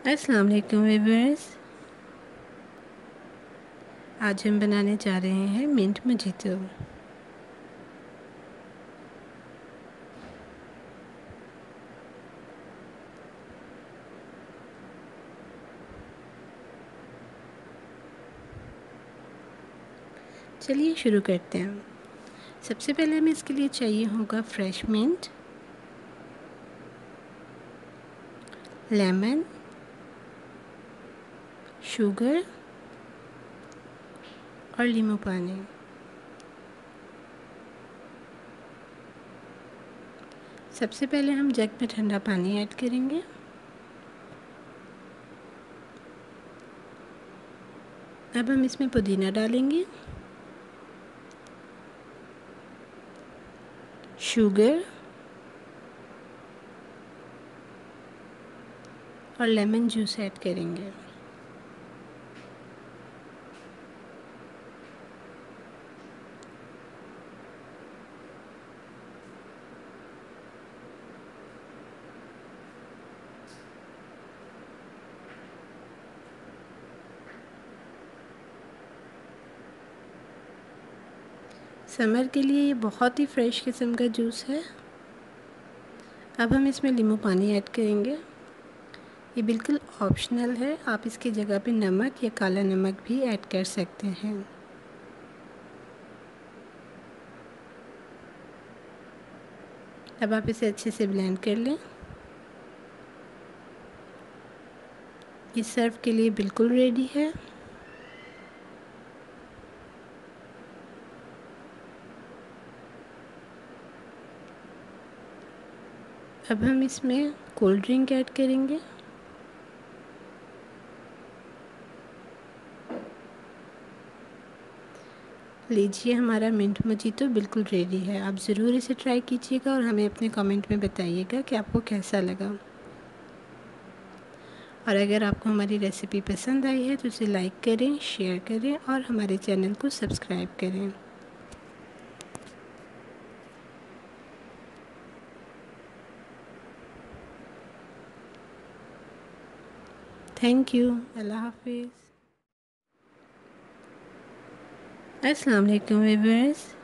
अस्सलाम वालेकुम व्यूअर्स। आज हम बनाने जा रहे हैं मिंट मोजितो। चलिए शुरू करते हैं। सबसे पहले हमें इसके लिए चाहिए होगा फ्रेश मिंट, लेमन, शुगर और नींबू पानी। सबसे पहले हम जग में ठंडा पानी ऐड करेंगे। अब हम इसमें पुदीना डालेंगे, शुगर और लेमन जूस ऐड करेंगे। समर के लिए ये बहुत ही फ्रेश किस्म का जूस है। अब हम इसमें नींबू पानी ऐड करेंगे। ये बिल्कुल ऑप्शनल है, आप इसकी जगह पे नमक या काला नमक भी ऐड कर सकते हैं। अब आप इसे अच्छे से ब्लेंड कर लें। ये सर्व के लिए बिल्कुल रेडी है। अब हम इसमें कोल्ड ड्रिंक ऐड करेंगे। लीजिए, हमारा मिंट मोजितो बिल्कुल रेडी है। आप ज़रूर इसे ट्राई कीजिएगा और हमें अपने कमेंट में बताइएगा कि आपको कैसा लगा। और अगर आपको हमारी रेसिपी पसंद आई है तो इसे लाइक करें, शेयर करें और हमारे चैनल को सब्सक्राइब करें। Thank you. अल्लाह हाफिज़। अस्सलाम वालेकुम व्यूअर्स।